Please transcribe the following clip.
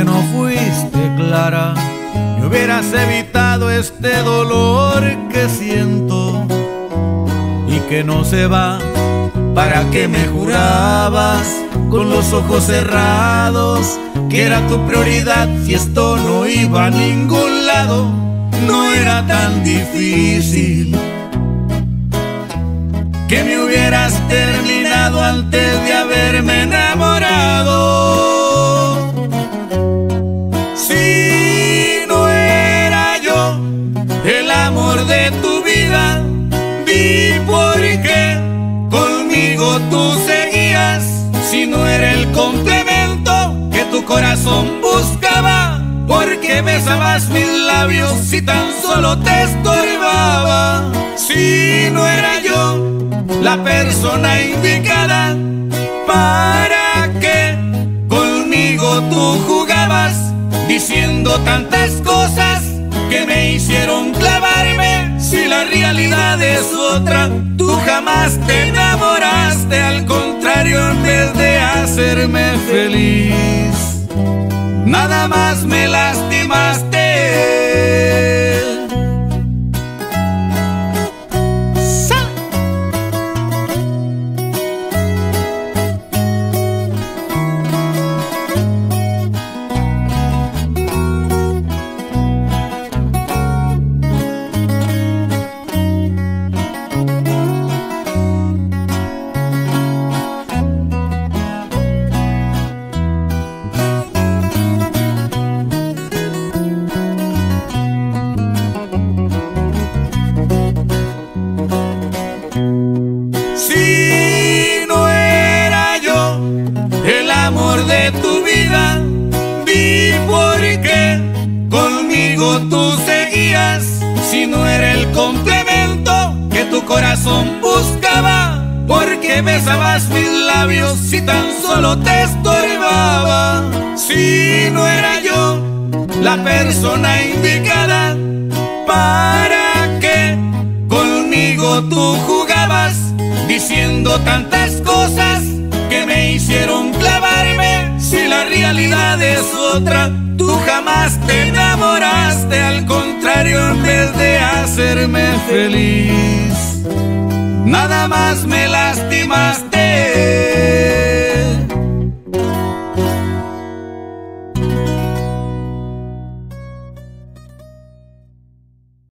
no fuiste clara, me hubieras evitado este dolor que siento y que no se va. ¿Para qué me jurabas con los ojos cerrados que era tu prioridad si esto no iba a ningún lado? No era tan difícil que me hubieras terminado antes de haberme enamorado. Si no era yo el amor de tu vida, di por qué conmigo tú seguías. Si no era el complemento que tu corazón buscaba, ¿por qué besabas mis labios si tan solo te estorbaba? Si no era yo la persona indicada, ¿para qué conmigo tú jugabas? Diciendo tantas cosas que me hicieron clavarme. Si la realidad es otra, tú jamás te enamoraste. Al contrario, en vez de hacerme feliz, nada más me lastimaste. Si no era yo el amor de tu vida, di por qué conmigo tú seguías. Si no era el complemento que tu corazón buscaba, ¿por qué besabas mis labios si tan solo te estorbaba? Si no era yo la persona indicada, ¿para qué conmigo tú jugabas? Diciendo tantas cosas que me hicieron clavarme. Si la realidad es otra, tú jamás te enamoraste. Al contrario, en vez de hacerme feliz, nada más me lastimaste.